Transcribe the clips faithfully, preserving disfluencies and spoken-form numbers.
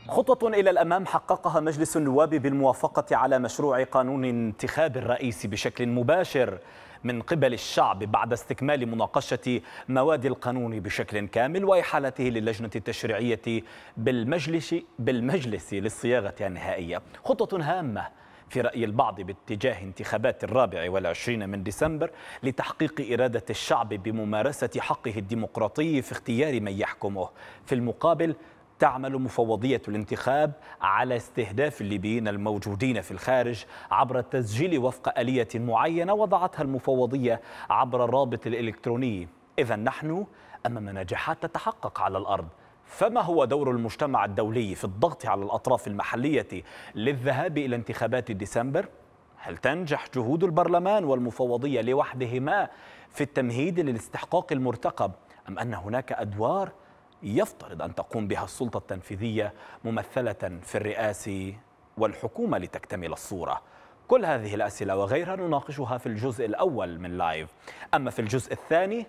خطوة إلى الأمام حققها مجلس النواب بالموافقة على مشروع قانون انتخاب الرئيس بشكل مباشر من قبل الشعب بعد استكمال مناقشة مواد القانون بشكل كامل وإحالته للجنة التشريعية بالمجلس بالمجلس للصياغة النهائية. خطوة هامة في رأي البعض باتجاه انتخابات الرابع والعشرين من ديسمبر لتحقيق إرادة الشعب بممارسة حقه الديمقراطي في اختيار من يحكمه. في المقابل تعمل مفوضية الانتخاب على استهداف الليبيين الموجودين في الخارج عبر التسجيل وفق آلية معينة وضعتها المفوضية عبر الرابط الإلكتروني. إذن نحن أمام نجاحات تتحقق على الأرض. فما هو دور المجتمع الدولي في الضغط على الأطراف المحلية للذهاب إلى انتخابات ديسمبر؟ هل تنجح جهود البرلمان والمفوضية لوحدهما في التمهيد للاستحقاق المرتقب، أم أن هناك أدوار يفترض أن تقوم بها السلطة التنفيذية ممثلة في الرئاسة والحكومة لتكتمل الصورة؟ كل هذه الأسئلة وغيرها نناقشها في الجزء الأول من لايف. أما في الجزء الثاني،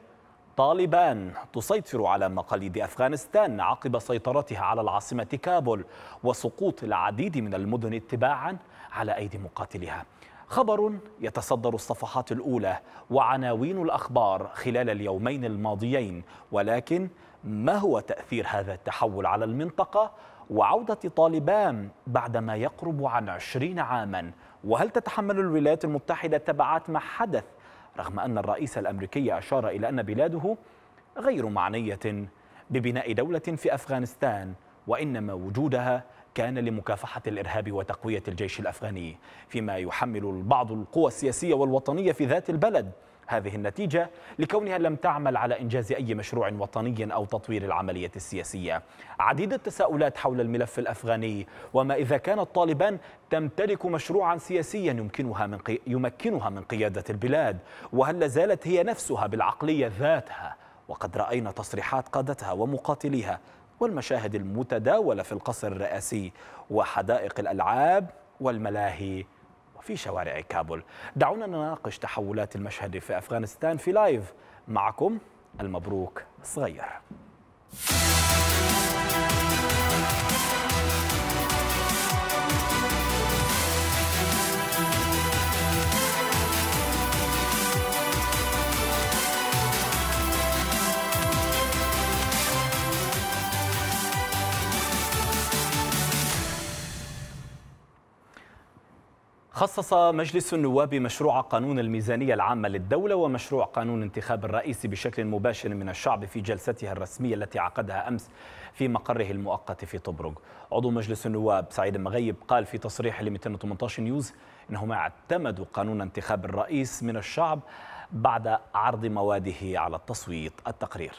طالبان تسيطر على مقاليد أفغانستان عقب سيطرتها على العاصمة كابول وسقوط العديد من المدن اتباعا على أيدي مقاتلها. خبر يتصدر الصفحات الأولى وعناوين الأخبار خلال اليومين الماضيين، ولكن ما هو تأثير هذا التحول على المنطقة وعودة طالبان بعدما يقرب عن عشرين عاما؟ وهل تتحمل الولايات المتحدة تبعات ما حدث رغم أن الرئيس الأمريكي أشار إلى أن بلاده غير معنية ببناء دولة في أفغانستان، وإنما وجودها كان لمكافحة الإرهاب وتقوية الجيش الأفغاني، فيما يحمل البعض القوى السياسية والوطنية في ذات البلد هذه النتيجة لكونها لم تعمل على إنجاز أي مشروع وطني أو تطوير العملية السياسية. عديد التساؤلات حول الملف الأفغاني، وما إذا كانت طالبان تمتلك مشروعا سياسيا يمكنها من قي... يمكنها من قيادة البلاد، وهل لازالت هي نفسها بالعقلية ذاتها؟ وقد رأينا تصريحات قادتها ومقاتليها والمشاهد المتداولة في القصر الرئاسي وحدائق الألعاب والملاهي وفي شوارع كابول. دعونا نناقش تحولات المشهد في أفغانستان في لايف. معكم المبروك صغير. خصص مجلس النواب مشروع قانون الميزانية العامة للدولة ومشروع قانون انتخاب الرئيس بشكل مباشر من الشعب في جلستها الرسمية التي عقدها أمس في مقره المؤقت في طبرق. عضو مجلس النواب سعيد مغيب قال في تصريح ل مئتين وثمانية عشر نيوز إنهم اعتمدوا قانون انتخاب الرئيس من الشعب بعد عرض مواده على التصويت. التقرير.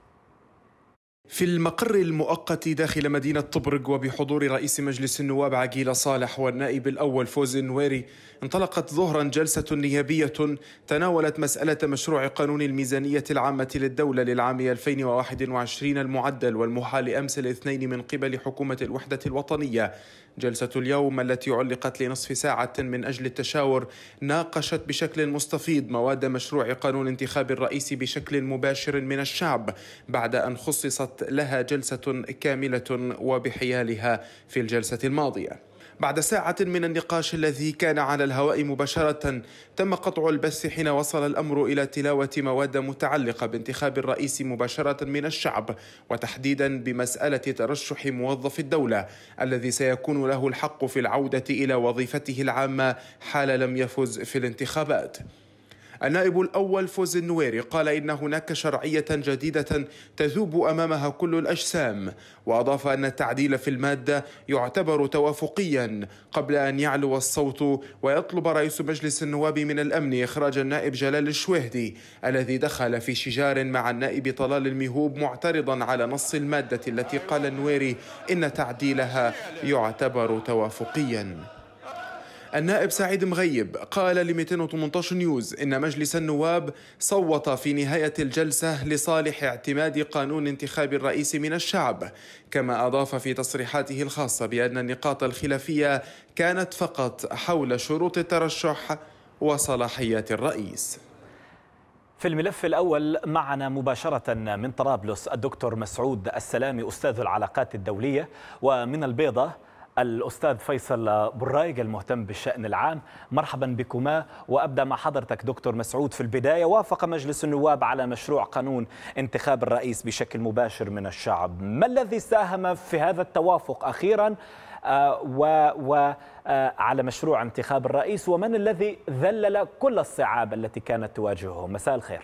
في المقر المؤقت داخل مدينة طبرق وبحضور رئيس مجلس النواب عقيل صالح والنائب الأول فوزي النويري، انطلقت ظهرا جلسة نيابية تناولت مسألة مشروع قانون الميزانية العامة للدولة للعام ألفين وواحد وعشرين المعدل والمحال أمس الاثنين من قبل حكومة الوحدة الوطنية. جلسة اليوم التي علقت لنصف ساعة من أجل التشاور ناقشت بشكل مستفيض مواد مشروع قانون انتخاب الرئيس بشكل مباشر من الشعب بعد أن خصصت لها جلسة كاملة وبحيالها في الجلسة الماضية. بعد ساعة من النقاش الذي كان على الهواء مباشرة، تم قطع البث حين وصل الأمر إلى تلاوة مواد متعلقة بانتخاب الرئيس مباشرة من الشعب، وتحديدا بمسألة ترشح موظف الدولة الذي سيكون له الحق في العودة إلى وظيفته العامة حال لم يفز في الانتخابات. النائب الأول فوزي النويري قال إن هناك شرعية جديدة تذوب أمامها كل الأجسام، وأضاف أن التعديل في المادة يعتبر توافقيا قبل أن يعلو الصوت ويطلب رئيس مجلس النواب من الأمن إخراج النائب جلال الشويهدي الذي دخل في شجار مع النائب طلال الميهوب معترضا على نص المادة التي قال النويري إن تعديلها يعتبر توافقيا. النائب سعيد مغيب قال ل مئتين وثمانية عشر نيوز إن مجلس النواب صوت في نهاية الجلسة لصالح اعتماد قانون انتخاب الرئيس من الشعب، كما أضاف في تصريحاته الخاصة بأن النقاط الخلافية كانت فقط حول شروط الترشح وصلاحيات الرئيس. في الملف الأول معنا مباشرة من طرابلس الدكتور مسعود السلامي أستاذ العلاقات الدولية، ومن البيضة الأستاذ فيصل برايق المهتم بالشأن العام. مرحبا بكما، وأبدأ مع حضرتك دكتور مسعود. في البداية، وافق مجلس النواب على مشروع قانون انتخاب الرئيس بشكل مباشر من الشعب. ما الذي ساهم في هذا التوافق أخيرا وعلى مشروع انتخاب الرئيس، ومن الذي ذلل كل الصعاب التي كانت تواجهه؟ مساء الخير.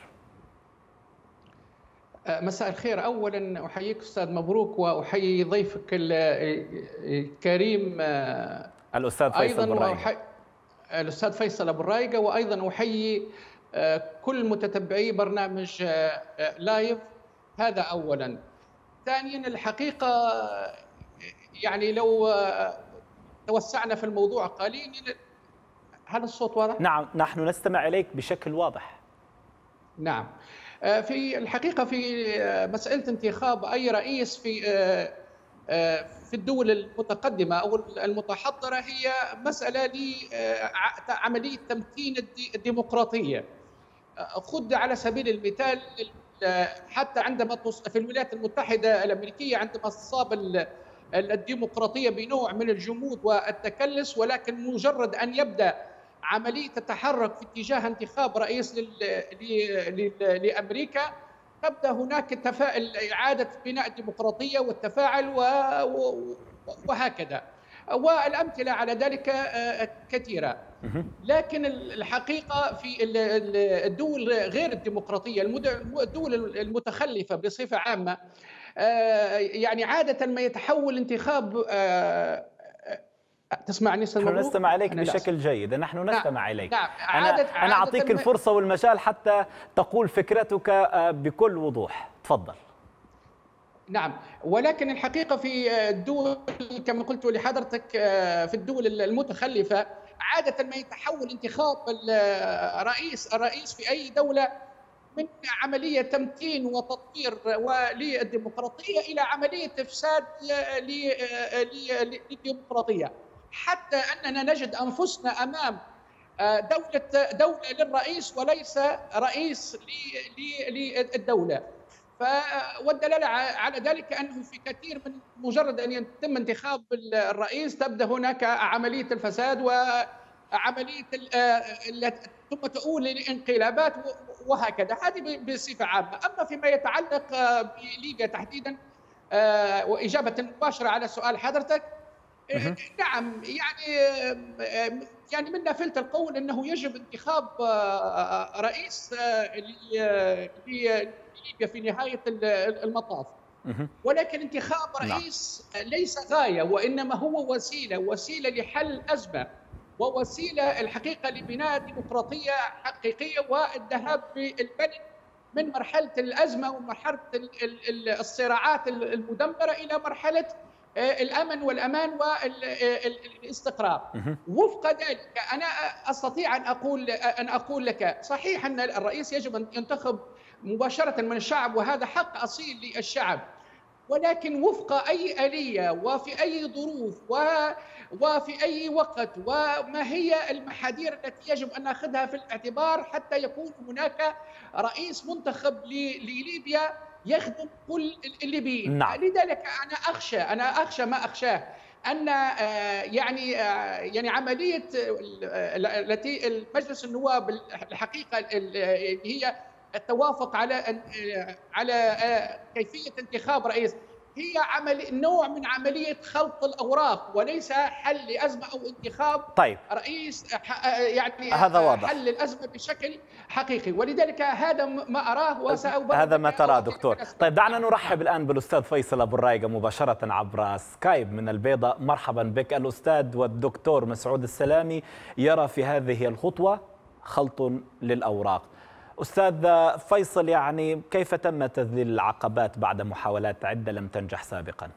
مساء الخير. أولا أحييك أستاذ مبروك، وأحيي ضيفك الكريم الأستاذ فيصل أبو الرايقة. الأستاذ فيصل أبو الرايقة، وأيضا أحيي كل متتبعي برنامج لايف. هذا أولا. ثانيا، الحقيقة يعني لو توسعنا في الموضوع قليلا. هل الصوت واضح؟ نعم، نحن نستمع إليك بشكل واضح. نعم. في الحقيقة في مسألة انتخاب أي رئيس في في الدول المتقدمة أو المتحضرة هي مسألة لعملية تمكين الديمقراطية. خذ على سبيل المثال حتى عندما في الولايات المتحدة الأمريكية عندما تصاب الديمقراطية بنوع من الجمود والتكلس، ولكن مجرد أن يبدأ عملية تتحرك في اتجاه انتخاب رئيس لأمريكا تبدأ هناك تفاعل إعادة بناء الديمقراطية والتفاعل وهكذا، والأمثلة على ذلك كثيرة. لكن الحقيقة في الدول غير الديمقراطية، الدول المتخلفة بصفة عامة، يعني عادة ما يتحول انتخاب. تسمعني استاذ مبروك؟ نحن نستمع إليك بشكل جيد. نحن نستمع نعم. إليك. نعم. أنا, أنا أعطيك الفرصة والمجال حتى تقول فكرتك بكل وضوح. تفضل. نعم، ولكن الحقيقة في الدول كما قلت لحضرتك في الدول المتخلفة عادة ما يتحول انتخاب الرئيس الرئيس في أي دولة من عملية تمكين وتطوير للديمقراطية إلى عملية إفساد للديمقراطية، حتى أننا نجد أنفسنا أمام دولة دولة للرئيس وليس رئيس للدولة. والدلالة على ذلك أنه في كثير من مجرد أن يتم انتخاب الرئيس تبدأ هناك عملية الفساد وعملية ثم تؤول للانقلابات وهكذا. هذه بصفة عامة. أما فيما يتعلق بليبيا تحديدا، وإجابة مباشرة على سؤال حضرتك، نعم، يعني يعني من نافلة القول أنه يجب انتخاب رئيس لليبيا في نهاية المطاف، ولكن انتخاب رئيس ليس غاية، وإنما هو وسيلة وسيلة لحل أزمة، ووسيلة الحقيقة لبناء ديمقراطية حقيقية والذهاب بالبلد من مرحلة الأزمة ومرحلة الصراعات المدمرة إلى مرحلة الأمن والأمان والاستقرار. وفق ذلك أنا أستطيع أن أقول أن أقول لك صحيح أن الرئيس يجب أن ينتخب مباشرة من الشعب، وهذا حق أصيل للشعب، ولكن وفق أي آلية وفي أي ظروف وفي أي وقت، وما هي المحاذير التي يجب أن نأخذها في الاعتبار حتى يكون هناك رئيس منتخب لليبيا يخدم كل الليبيين. نعم. لذلك أنا أخشى أنا أخشى ما أخشاه أن يعني يعني عملية التي مجلس النواب الحقيقة هي التوافق على على كيفية انتخاب رئيس هي عمل نوع من عملية خلط الأوراق، وليس حل لأزمة أو انتخاب طيب. رئيس يعني هذا واضح. حل الأزمة بشكل حقيقي، ولذلك هذا ما أراه وسأبرر. هذا ما تراه دكتور. طيب، دعنا نرحب الآن بالأستاذ فيصل أبو الرايقة مباشرة عبر سكايب من البيضة. مرحبا بك. الأستاذ والدكتور مسعود السلامي يرى في هذه الخطوة خلط للأوراق. أستاذ فيصل، يعني كيف تم تذليل العقبات بعد محاولات عدة لم تنجح سابقا؟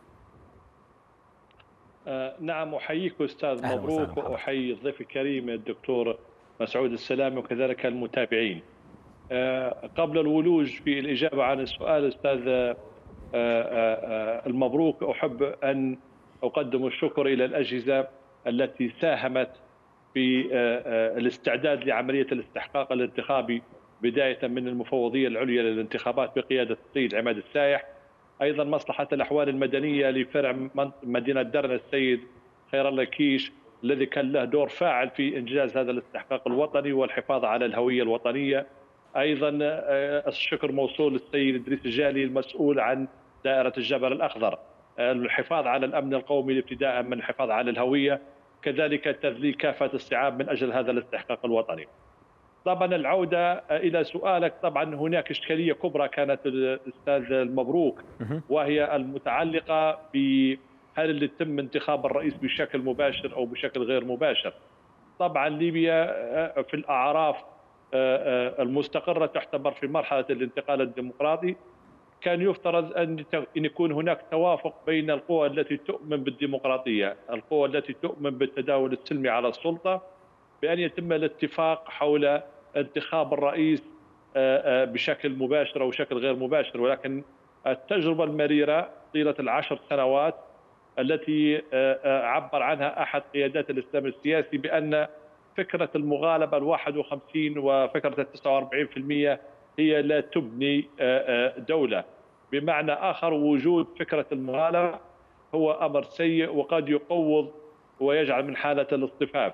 آه نعم، أحييك أستاذ مبروك، وأحيي الضيف الكريم الدكتور مسعود السلامي وكذلك المتابعين. آه قبل الولوج في الإجابة عن السؤال أستاذ آه آه المبروك، أحب أن أقدم الشكر إلى الأجهزة التي ساهمت في آه آه الاستعداد لعملية الاستحقاق الانتخابي بداية من المفوضية العليا للانتخابات بقيادة السيد عماد السايح، أيضا مصلحة الأحوال المدنية لفرع مدينة درنا السيد خير الله كيش الذي كان له دور فاعل في إنجاز هذا الاستحقاق الوطني والحفاظ على الهوية الوطنية. أيضا الشكر موصول للسيد إدريس الجالي المسؤول عن دائرة الجبل الأخضر، الحفاظ على الأمن القومي ابتداء من الحفاظ على الهوية، كذلك تذليل كافة الصعاب من أجل هذا الاستحقاق الوطني. طبعا العودة إلى سؤالك، طبعا هناك إشكالية كبرى كانت الأستاذ المبروك، وهي المتعلقة بهل اللي تم انتخاب الرئيس بشكل مباشر أو بشكل غير مباشر. طبعا ليبيا في الأعراف المستقرة تعتبر في مرحلة الانتقال الديمقراطي، كان يفترض أن يكون هناك توافق بين القوى التي تؤمن بالديمقراطية، القوى التي تؤمن بالتداول السلمي على السلطة، بأن يتم الاتفاق حول انتخاب الرئيس بشكل مباشر أو بشكل غير مباشر. ولكن التجربة المريرة طيلة العشر سنوات التي عبر عنها أحد قيادات الإسلام السياسي بأن فكرة المغالبة الواحد وخمسين وفكرة التسعة وأربعين في المئة هي لا تبني دولة. بمعنى آخر، وجود فكرة المغالبة هو أمر سيء وقد يقوض ويجعل من حالة الاصطفاف.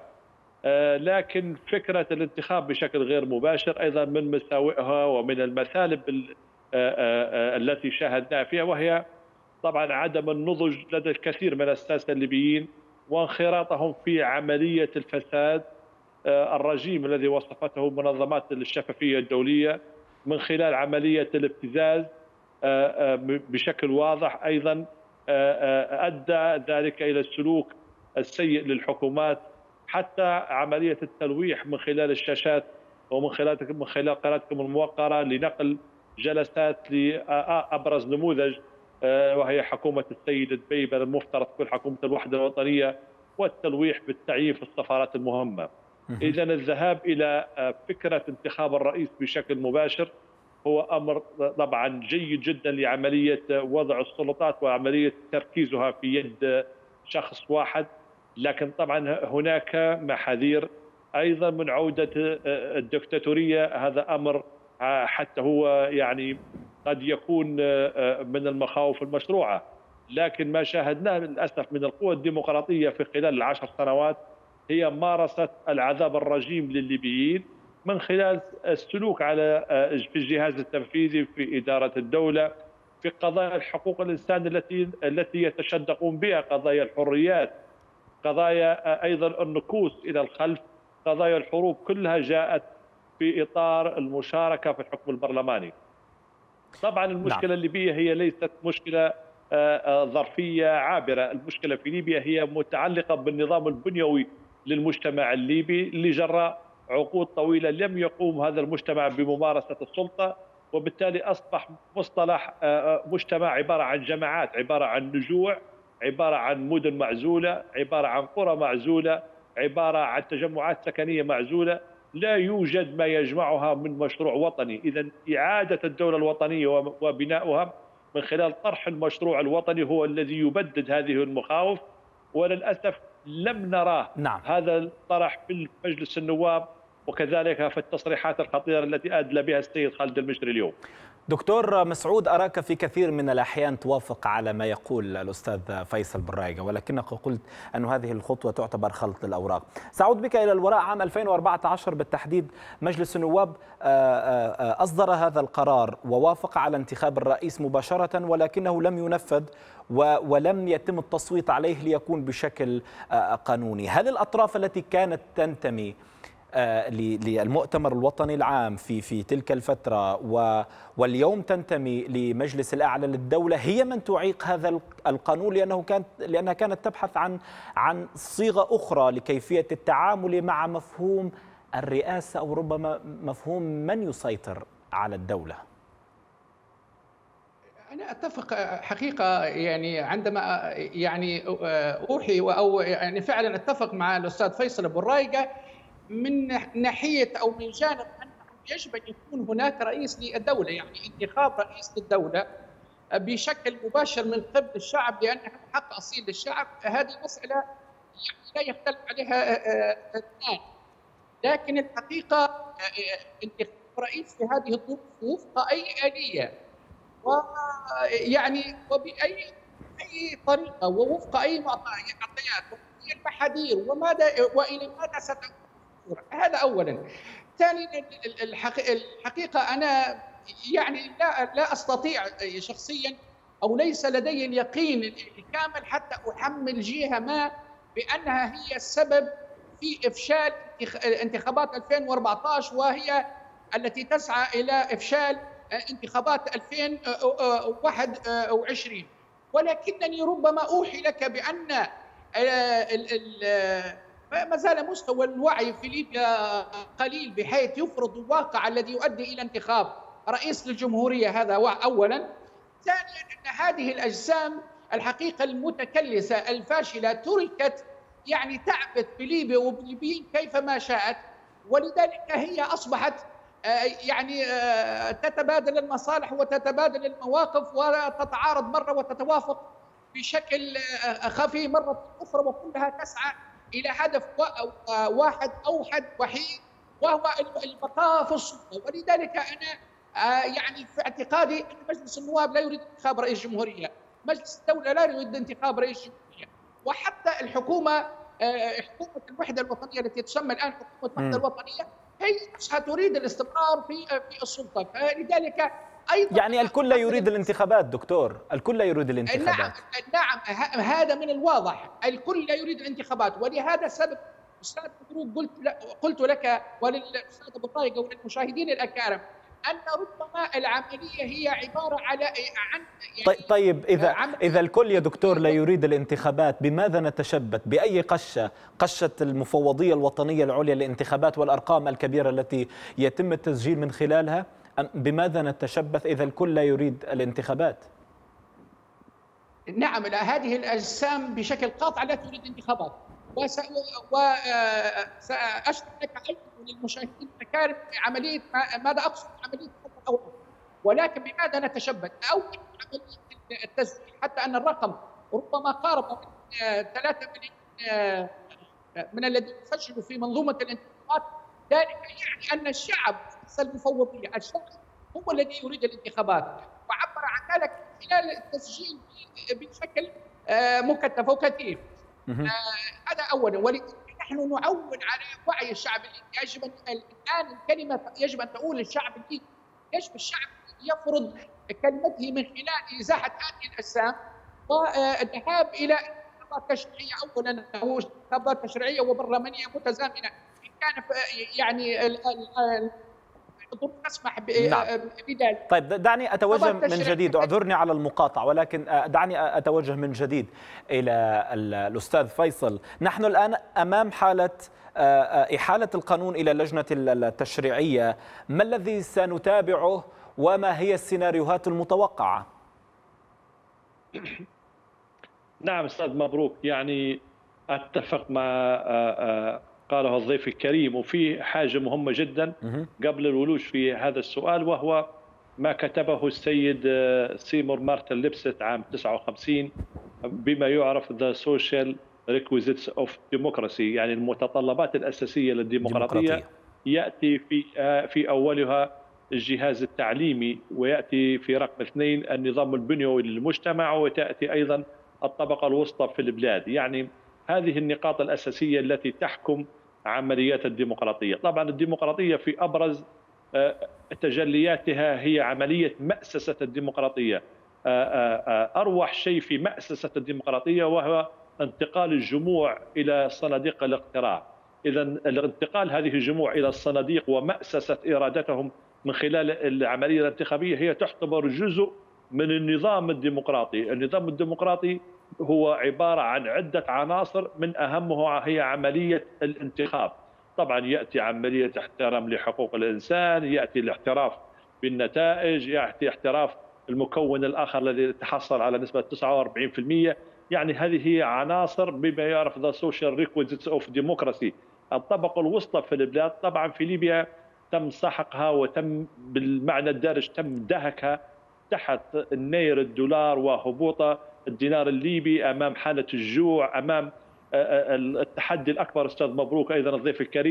لكن فكرة الانتخاب بشكل غير مباشر أيضا من مساوئها ومن المثالب التي شاهدناها فيها، وهي طبعا عدم النضج لدى الكثير من الساسة الليبيين وانخراطهم في عملية الفساد الرجيم الذي وصفته منظمات الشفافية الدولية من خلال عملية الابتزاز بشكل واضح. أيضا أدى ذلك إلى السلوك السيء للحكومات، حتى عملية التلويح من خلال الشاشات ومن خلال من خلال قناتكم الموقرة لنقل جلسات لأبرز نموذج وهي حكومة السيد دبيبة المفترض تكون حكومة الوحدة الوطنية، والتلويح بالتعيين في السفارات المهمة. إذا الذهاب إلى فكرة انتخاب الرئيس بشكل مباشر هو أمر طبعا جيد جدا لعملية وضع السلطات وعملية تركيزها في يد شخص واحد، لكن طبعا هناك محاذير أيضا من عودة الدكتاتورية. هذا أمر حتى هو يعني قد يكون من المخاوف المشروعة، لكن ما شاهدناه للأسف من القوى الديمقراطية في خلال العشر سنوات هي مارست العذاب الرجيم للليبيين من خلال السلوك على في الجهاز التنفيذي في إدارة الدولة، في قضايا حقوق الإنسان التي التي يتشدقون بها، قضايا الحريات، قضايا أيضا النكوص إلى الخلف، قضايا الحروب، كلها جاءت في إطار المشاركة في الحكم البرلماني. طبعا المشكلة الليبية هي ليست مشكلة ظرفية عابرة، المشكلة في ليبيا هي متعلقة بالنظام البنيوي للمجتمع الليبي اللي جرى عقود طويلة لم يقوم هذا المجتمع بممارسة السلطة، وبالتالي أصبح مصطلح مجتمع عبارة عن جماعات، عبارة عن نجوع، عبارة عن مدن معزولة، عبارة عن قرى معزولة، عبارة عن تجمعات سكنية معزولة، لا يوجد ما يجمعها من مشروع وطني. إذن إعادة الدولة الوطنية وبناؤها من خلال طرح المشروع الوطني هو الذي يبدد هذه المخاوف، وللأسف لم نراه نعم. هذا الطرح في مجلس النواب وكذلك في التصريحات الخطيرة التي أدلى بها السيد خالد المشري اليوم. دكتور مسعود، أراك في كثير من الأحيان توافق على ما يقول الأستاذ فيصل بن-رايقة، ولكنك قلت أن هذه الخطوة تعتبر خلط الأوراق. سأعود بك إلى الوراء. عام ألفين وأربعة عشر بالتحديد مجلس النواب أصدر هذا القرار ووافق على انتخاب الرئيس مباشرة، ولكنه لم ينفذ ولم يتم التصويت عليه ليكون بشكل قانوني. هل الأطراف التي كانت تنتمي للمؤتمر الوطني العام في في تلك الفترة واليوم تنتمي لمجلس الأعلى للدولة هي من تعيق هذا القانون، لأنه كانت لأنها كانت تبحث عن عن صيغة أخرى لكيفية التعامل مع مفهوم الرئاسة أو ربما مفهوم من يسيطر على الدولة؟ أنا أتفق حقيقة، يعني عندما يعني أوحي أو يعني فعلا أتفق مع الأستاذ فيصل بن-رايقة من ناحية أو من جانب أنه يجب أن يكون هناك رئيس للدولة، يعني انتخاب رئيس للدولة بشكل مباشر من قبل الشعب، لأنها حق أصيل للشعب. هذه مسألة يعني لا يختلف عليها اثنان، لكن الحقيقة رئيس في هذه الظروف وفق أي آلية، ويعني وبأي أي طريقة ووفق أي معطيات وهي المحاذير وماذا وإلى ماذا ستكون. هذا أولا. ثانيا الحقيقة أنا يعني لا لا أستطيع شخصيا أو ليس لدي اليقين الكامل حتى أحمل جهة ما بأنها هي السبب في إفشال انتخابات ألفين وأربعة عشر، وهي التي تسعى إلى إفشال انتخابات ألفين وواحد وعشرين. ولكنني ربما أوحي لك بأن ما زال مستوى الوعي في ليبيا قليل بحيث يفرض الواقع الذي يؤدي إلى انتخاب رئيس للجمهورية. هذا أولا. ثانيا أن هذه الأجسام الحقيقة المتكلسة الفاشلة تركت يعني تعبث بليبيا وبالليبيين كيفما شاءت، ولذلك هي أصبحت يعني تتبادل المصالح وتتبادل المواقف وتتعارض مرة وتتوافق بشكل خفي مرة أخرى، وكلها تسعى إلى هدف واحد أوحد وحيد وهو البقاء في السلطة. ولذلك أنا يعني في اعتقادي أن مجلس النواب لا يريد انتخاب رئيس جمهورية، مجلس الدولة لا يريد انتخاب رئيس جمهورية، وحتى الحكومة حكومة الوحدة الوطنية التي تسمى الآن حكومة الوحدة الوطنية هي نفسها تريد الاستمرار في في السلطة. فلذلك أيضا يعني الكل لا يريد الانتخابات دكتور، الكل لا يريد الانتخابات. نعم نعم هذا من الواضح، الكل لا يريد الانتخابات. ولهذا السبب أستاذ مبروك قلت قلت لك وللأستاذ أبو طارق وللمشاهدين الأكارم أن ربما العملية هي عبارة على عن يعني طيب إذا إذا الكل يا دكتور لا يريد الانتخابات، بماذا نتشبث؟ بأي قشة؟ قشة المفوضية الوطنية العليا للانتخابات والأرقام الكبيرة التي يتم التسجيل من خلالها؟ أم بماذا نتشبث إذا الكل لا يريد الانتخابات؟ نعم، هذه الأجسام بشكل قاطع لا تريد انتخابات، وسأشرح لك أيضا للمشاهدين الأكارم عملية ماذا أقصد عملية الأول، ولكن بماذا نتشبث؟ أول عملية التسجيل حتى أن الرقم ربما قارب من ثلاثة مليون من الذين سجلوا في منظومة الانتخابات. ذلك يعني أن الشعب المفوضية الشعب هو الذي يريد الانتخابات، وعبر عن ذلك خلال التسجيل بشكل مكثف وكثير. هذا أولا. ونحن نعول على وعي الشعب الليبي. يجب أن الآن الكلمة يجب أن تقول الشعب الليبي، يجب الشعب يفرض كلمته من خلال إزاحة هذه الأجسام والذهاب إلى انتخابات تشريعية أولا، أو انتخابات تشريعية وبرلمانية متزامنة إن كان يعني الظروف تسمح بذلك. طيب دعني أتوجه من جديد، اعذرني على المقاطعة، ولكن دعني أتوجه من جديد إلى الأستاذ فيصل. نحن الآن أمام حالة إحالة القانون إلى اللجنة التشريعية، ما الذي سنتابعه وما هي السيناريوهات المتوقعة؟ نعم أستاذ مبروك، يعني أتفق مع قاله الضيف الكريم، وفي حاجة مهمة جدا قبل الولوج في هذا السؤال، وهو ما كتبه السيد سيمور مارتن ليبست عام تسعة وخمسين بما يعرف The Social Requisites of Democracy، يعني المتطلبات الأساسية للديمقراطية. يأتي في في أولها الجهاز التعليمي، ويأتي في رقم اثنين النظام البنيوي للمجتمع، وتأتي أيضا الطبقة الوسطى في البلاد. يعني هذه النقاط الأساسية التي تحكم عمليات الديمقراطية. طبعا الديمقراطية في أبرز تجلياتها هي عملية مأسسة الديمقراطية. أروح شيء في مأسسة الديمقراطية وهو انتقال الجموع إلى صناديق الاقتراع. إذا الانتقال هذه الجموع إلى الصناديق ومأسسة إرادتهم من خلال العملية الانتخابية هي تعتبر جزء من النظام الديمقراطي. النظام الديمقراطي هو عبارة عن عدة عناصر، من أهمها هي عملية الانتخاب. طبعا يأتي عملية احترام لحقوق الإنسان، يأتي الاعتراف بالنتائج، يأتي اعتراف المكون الآخر الذي تحصل على نسبة تسعة وأربعين بالمئة. يعني هذه هي عناصر بما يعرف The Social Requisites of Democracy. الطبقة الوسطى في البلاد طبعا في ليبيا تم سحقها وتم بالمعنى الدارج تم دهكها تحت النير الدولار وهبوط الدينار الليبي، أمام حالة الجوع، أمام التحدي الأكبر أستاذ مبروك أيضا الضيف الكريم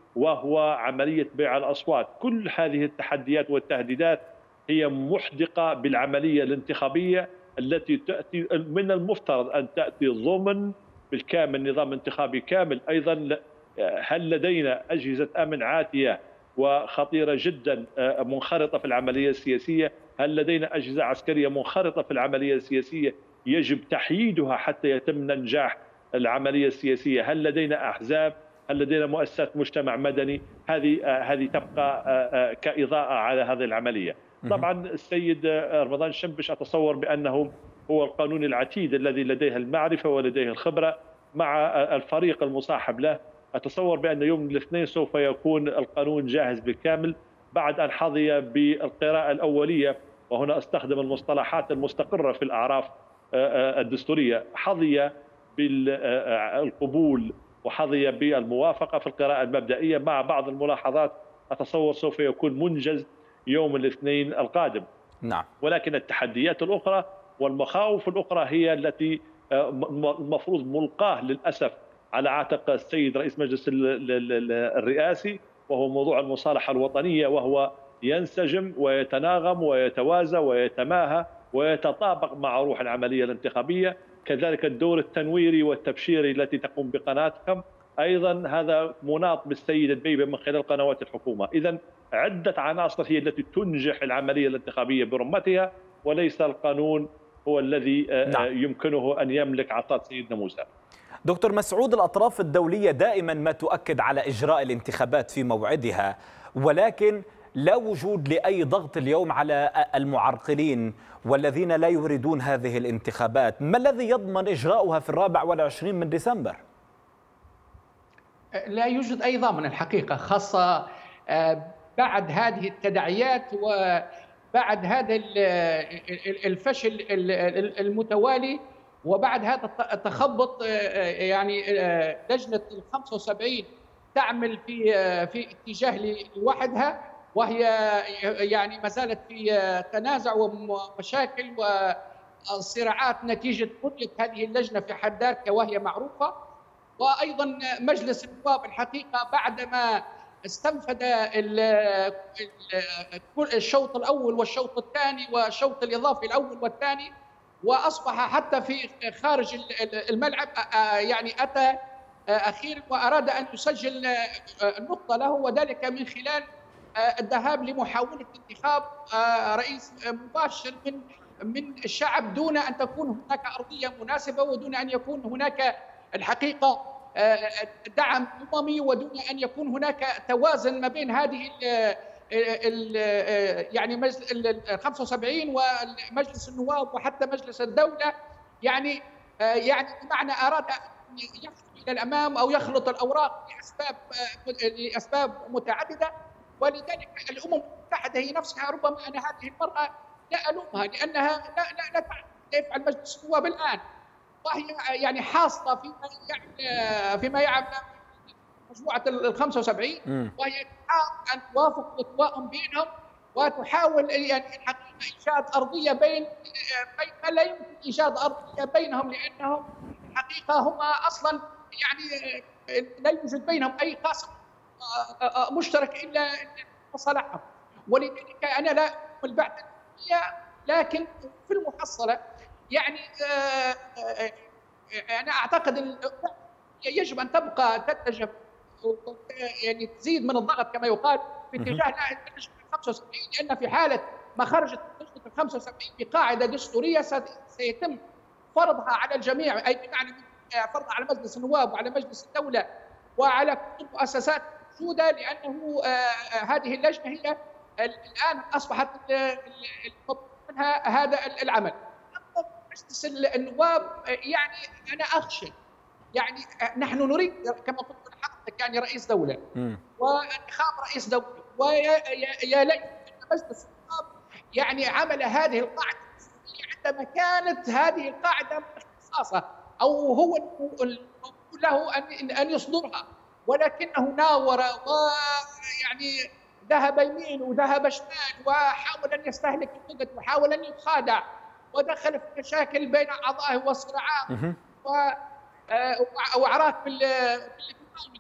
وهو عملية بيع الأصوات. كل هذه التحديات والتهديدات هي محدقة بالعملية الانتخابية التي تأتي من المفترض أن تأتي ضمن بالكامل نظام انتخابي كامل. أيضا هل لدينا أجهزة أمن عاتية وخطيرة جدا منخرطة في العملية السياسية؟ هل لدينا أجهزة عسكرية منخرطة في العملية السياسية يجب تحييدها حتى يتم نجاح العملية السياسية؟ هل لدينا أحزاب؟ هل لدينا مؤسسات مجتمع مدني؟ هذه هذه تبقى كإضاءة على هذه العملية. طبعا السيد رمضان شنبش أتصور بأنه هو القانون العتيد الذي لديه المعرفة ولديه الخبرة مع الفريق المصاحب له. أتصور بأن يوم الاثنين سوف يكون القانون جاهز بالكامل بعد أن حظي بالقراءة الأولية، وهنا أستخدم المصطلحات المستقرة في الأعراف الدستورية، حظي بالقبول وحظي بالموافقة في القراءة المبدئية مع بعض الملاحظات. أتصور سوف يكون منجز يوم الاثنين القادم. نعم. ولكن التحديات الأخرى والمخاوف الأخرى هي التي المفروض ملقاه للأسف على عاتق السيد رئيس مجلس الرئاسي، وهو موضوع المصالحة الوطنية، وهو ينسجم ويتناغم ويتوازى ويتماهى ويتطابق مع روح العملية الانتخابية. كذلك الدور التنويري والتبشيري التي تقوم بقناتكم أيضا هذا مناط بالسيد البيبة من خلال قنوات الحكومة. إذن عدة عناصر هي التي تنجح العملية الانتخابية برمتها، وليس القانون هو الذي نعم. يمكنه أن يملك عصا سيدنا موسى. دكتور مسعود، الأطراف الدولية دائما ما تؤكد على إجراء الانتخابات في موعدها، ولكن لا وجود لأي ضغط اليوم على المعرقلين والذين لا يريدون هذه الانتخابات. ما الذي يضمن إجراؤها في الرابع والعشرين من ديسمبر؟ لا يوجد أي ضامن الحقيقة، خاصة بعد هذه التداعيات وبعد هذا الفشل المتوالي وبعد هذا التخبط. يعني لجنة الخمسة وسبعين تعمل في في اتجاه لوحدها، وهي يعني ما زالت في تنازع ومشاكل وصراعات نتيجة قدرة هذه اللجنة في حد ذاتها وهي معروفة. وأيضا مجلس النواب الحقيقة بعدما استنفد الشوط الأول والشوط الثاني والشوط الإضافي الأول والثاني، وأصبح حتى في خارج الملعب يعني أتى أخيرا وأراد أن يسجل النقطة له، وذلك من خلال الذهاب لمحاولة انتخاب رئيس مباشر من من الشعب دون أن تكون هناك أرضية مناسبة ودون أن يكون هناك الحقيقة دعم أممي ودون أن يكون هناك توازن ما بين هذه ال ال يعني مجلس ال خمسة وسبعين ومجلس النواب وحتى مجلس الدولة. يعني يعني بمعنى أراد يخطو إلى الأمام أو يخلط الأوراق لأسباب لأسباب متعددة. ولذلك الأمم المتحدة هي نفسها ربما أنا هذه المرة لا ألومها لأنها لا لا لا تعرف كيف يفعل مجلس النواب الآن، وهي يعني حاصلة فيما يعمل فيما يعمل مجموعة ال خمسة وسبعين، وهي تحاول أن توافق التوائم بينهم وتحاول يعني الحقيقة إيجاد أرضية بين ما لا يمكن إيجاد أرضية بينهم، لأنهم الحقيقة هم أصلا يعني لا يوجد بينهم أي قاسم مشترك إلا مصالحهم. ولذلك أنا لا أقول بعد لكن في المحصلة يعني أنا أعتقد أن يجب أن تبقى تتجه يعني تزيد من الضغط كما يقال في اتجاه لجنة خمسة وسبعين، لأن في حالة ما خرجت لجنة خمسة وسبعين بقاعدة دستورية سيتم فرضها على الجميع، أي بمعنى فرضها على مجلس النواب وعلى مجلس الدولة وعلى كل المؤسسات الموجودة، لأنه هذه اللجنة هي الآن أصبحت منها هذا العمل. مجلس النواب يعني أنا أخشى يعني نحن نريد كما قلت لحضرتك يعني رئيس دولة وانتخاب رئيس دولة، ويا ليت مجلس النواب يعني عمل هذه القاعدة عندما كانت هذه القاعدة اختصاصه أو هو له أن أن يصدرها، ولكنه ناور ويعني ذهب يمين وذهب شمال وحاول أن يستهلك الوقت وحاول أن يتخادع ودخل في مشاكل بين أعضائه وصراعات وأعراك في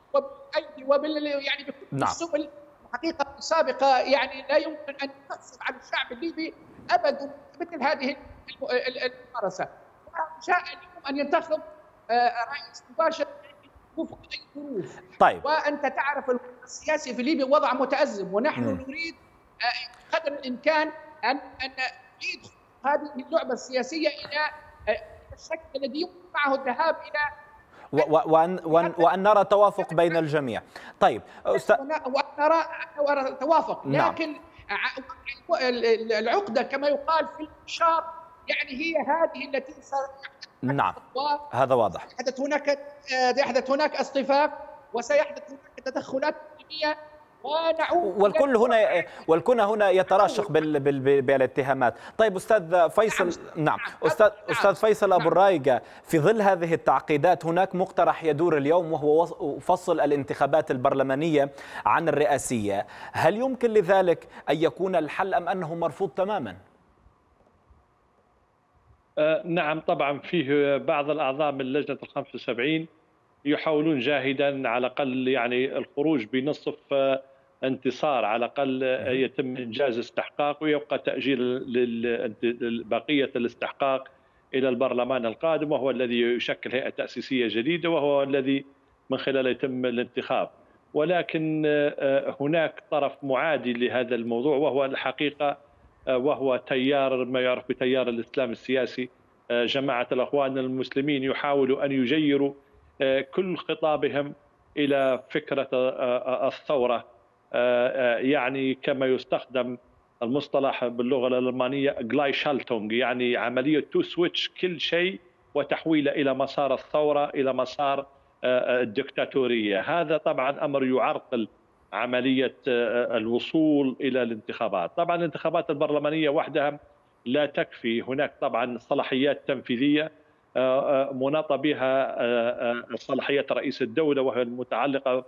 وبالايدي وبال يعني بكل نعم. السبل. الحقيقه السابقه يعني لا يمكن ان تحسب على الشعب الليبي ابدا مثل هذه الممارسه. شاء اليوم ان ينتخب رئيس مباشر وفق اي ظروف. طيب. وانت تعرف الوضع السياسي في ليبيا وضع متازم، ونحن م. نريد قدر الامكان ان ان نريد هذه اللعبه السياسيه الى الشكل الذي يمكن معه الذهاب الى وأن, وأن, وأن نرى توافق بين الجميع. طيب أستاذ، وأن نرى نرى توافق، لكن نعم. العقدة كما يقال في الإشارة يعني هي هذه التي نعم هذا واضح. يحدث هناك يحدث هناك اصطفاف وسيحدث هناك تدخلات دينية والكل هنا والكل هنا يتراشق بال بال بالاتهامات. طيب استاذ فيصل، نعم استاذ استاذ فيصل ابو الرايقه، في ظل هذه التعقيدات هناك مقترح يدور اليوم وهو فصل الانتخابات البرلمانيه عن الرئاسيه، هل يمكن لذلك ان يكون الحل ام انه مرفوض تماما؟ آه نعم طبعا فيه بعض الاعضاء من لجنه الخمسة وسبعين يحاولون جاهدا على الاقل يعني الخروج بنصف آه انتصار، على الاقل يتم انجاز استحقاق ويبقى تاجيل لبقيه الاستحقاق الى البرلمان القادم، وهو الذي يشكل هيئه تاسيسيه جديده وهو الذي من خلاله يتم الانتخاب. ولكن هناك طرف معادي لهذا الموضوع وهو الحقيقه وهو تيار ما يعرف بتيار الاسلام السياسي، جماعه الاخوان المسلمين، يحاولوا ان يجيروا كل خطابهم الى فكره الثوره، يعني كما يستخدم المصطلح باللغه الالمانيه جلايشالتونغ، يعني عمليه تو سويتش كل شيء وتحويله الى مسار الثوره، الى مسار الدكتاتوريه. هذا طبعا امر يعرقل عمليه الوصول الى الانتخابات. طبعا الانتخابات البرلمانيه وحدها لا تكفي، هناك طبعا صلاحيات تنفيذيه مناطه بها صلاحيات رئيس الدوله وهي المتعلقه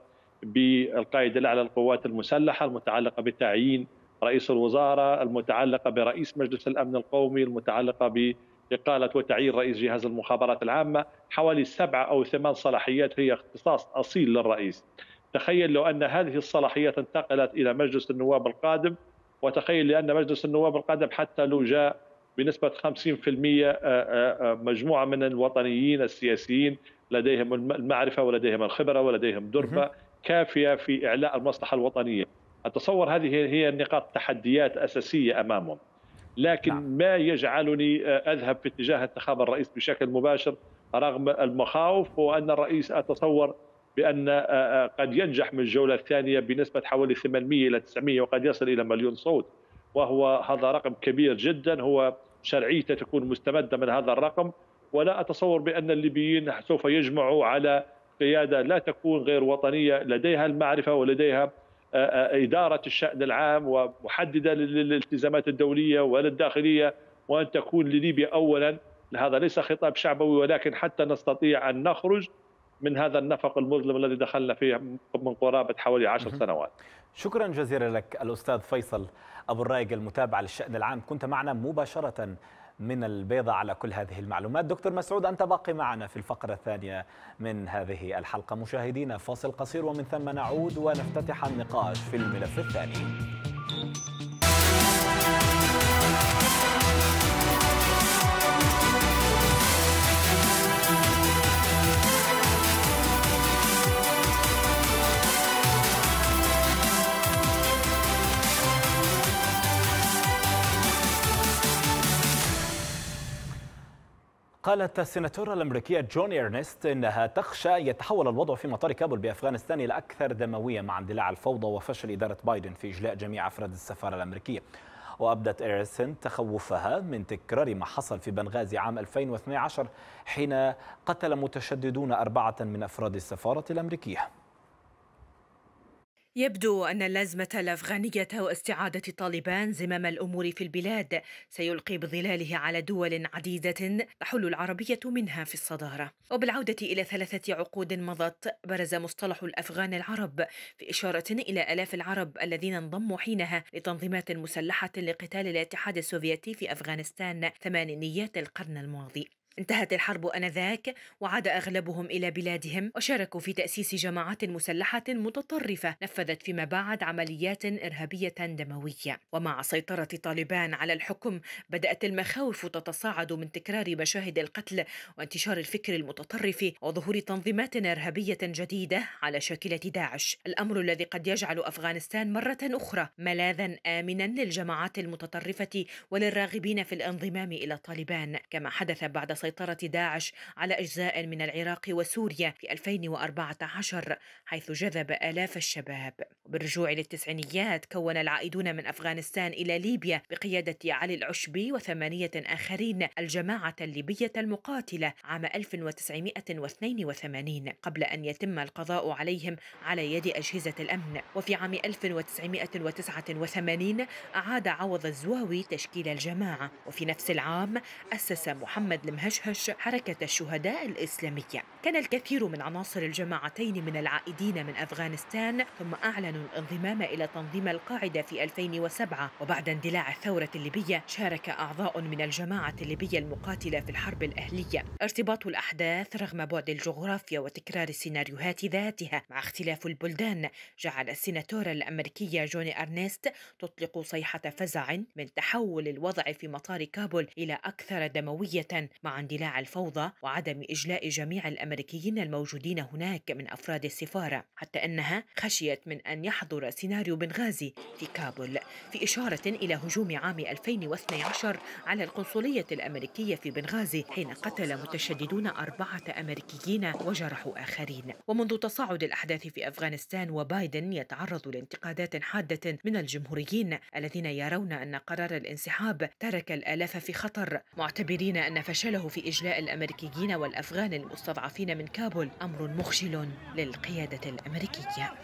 بالقائد الاعلى للقوات المسلحه، المتعلقه بتعيين رئيس الوزراء، المتعلقه برئيس مجلس الامن القومي، المتعلقه باقاله وتعيين رئيس جهاز المخابرات العامه، حوالي سبعه او ثمان صلاحيات هي اختصاص اصيل للرئيس. تخيل لو ان هذه الصلاحيات انتقلت الى مجلس النواب القادم، وتخيل لان مجلس النواب القادم حتى لو جاء بنسبه خمسين بالمئة مجموعه من الوطنيين السياسيين لديهم المعرفه ولديهم الخبره ولديهم دربه كافيه في اعلاء المصلحه الوطنيه. اتصور هذه هي النقاط تحديات اساسيه امامهم. لكن ما يجعلني اذهب في اتجاه انتخاب الرئيس بشكل مباشر رغم المخاوف هو ان الرئيس اتصور بان قد ينجح من الجوله الثانيه بنسبه حوالي ثمانمئة الى تسعمئة وقد يصل الى مليون صوت، وهو هذا رقم كبير جدا، هو شرعيته تكون مستمده من هذا الرقم. ولا اتصور بان الليبيين سوف يجمعوا على قياده لا تكون غير وطنيه لديها المعرفه ولديها اداره الشان العام ومحدده للالتزامات الدوليه وللداخليه، وان تكون لليبيا اولا. هذا ليس خطاب شعبوي، ولكن حتى نستطيع ان نخرج من هذا النفق المظلم الذي دخلنا فيه من قرابه حوالي عشر سنوات. شكرا جزيلا لك الاستاذ فيصل ابو الرايق المتابع للشان العام، كنت معنا مباشره من البيضة على كل هذه المعلومات. دكتور مسعود أنت باقي معنا في الفقرة الثانية من هذه الحلقة. مشاهدينا فاصل قصير ومن ثم نعود ونفتتح النقاش في الملف الثاني. قالت السيناتورة الأمريكية جون إيرنست إنها تخشى يتحول الوضع في مطار كابول بأفغانستان إلى أكثر دموية مع اندلاع الفوضى وفشل إدارة بايدن في إجلاء جميع أفراد السفارة الأمريكية. وأبدت إيرنست تخوفها من تكرار ما حصل في بنغازي عام ألفين واثني عشر حين قتل متشددون أربعة من أفراد السفارة الأمريكية. يبدو أن اللازمة الأفغانية واستعادة طالبان زمام الأمور في البلاد سيلقي بظلاله على دول عديدة تحل العربية منها في الصدارة. وبالعودة إلى ثلاثة عقود مضت برز مصطلح الأفغان العرب في إشارة إلى آلاف العرب الذين انضموا حينها لتنظيمات مسلحة لقتال الاتحاد السوفيتي في أفغانستان ثمانينيات القرن الماضي. انتهت الحرب آنذاك وعاد أغلبهم إلى بلادهم وشاركوا في تأسيس جماعات مسلحة متطرفة نفذت فيما بعد عمليات إرهابية دموية. ومع سيطرة طالبان على الحكم بدأت المخاوف تتصاعد من تكرار مشاهد القتل وانتشار الفكر المتطرف وظهور تنظيمات إرهابية جديدة على شاكلة داعش، الأمر الذي قد يجعل أفغانستان مرة أخرى ملاذا آمنا للجماعات المتطرفة وللراغبين في الانضمام إلى طالبان، كما حدث بعد سيطرة داعش على أجزاء من العراق وسوريا في ألفين وأربعة عشر حيث جذب آلاف الشباب. بالرجوع للتسعينيات كون العائدون من أفغانستان إلى ليبيا بقيادة علي العشبي وثمانية آخرين الجماعة الليبية المقاتلة عام ألف وتسعمائة واثنين وثمانين قبل أن يتم القضاء عليهم على يد أجهزة الأمن. وفي عام ألف وتسعمائة وتسعة وثمانين أعاد عوض الزواوي تشكيل الجماعة، وفي نفس العام أسس محمد المهشهش حركة الشهداء الإسلامية. كان الكثير من عناصر الجماعتين من العائدين من أفغانستان ثم أعلنوا الانضمام إلى تنظيم القاعدة في ألفين وسبعة، وبعد اندلاع الثورة الليبية شارك أعضاء من الجماعة الليبية المقاتلة في الحرب الأهلية. ارتباط الأحداث رغم بعد الجغرافيا وتكرار السيناريوهات ذاتها مع اختلاف البلدان جعل السيناتورة الأمريكية جوني أرنست تطلق صيحة فزع من تحول الوضع في مطار كابول إلى أكثر دموية مع اندلاع الفوضى وعدم إجلاء جميع الأمريكيين الموجودين هناك من أفراد السفارة، حتى أنها خشيت من أن يحضر سيناريو بنغازي في كابول، في إشارة إلى هجوم عام ألفين واثني عشر على القنصلية الأمريكية في بنغازي حين قتل متشددون أربعة أمريكيين وجرحوا آخرين. ومنذ تصاعد الأحداث في أفغانستان وبايدن يتعرض لانتقادات حادة من الجمهوريين الذين يرون أن قرار الانسحاب ترك الآلاف في خطر، معتبرين أن فشله في إجلاء الأمريكيين والأفغان المستضعفين من كابول أمر مخجل للقيادة الأمريكية.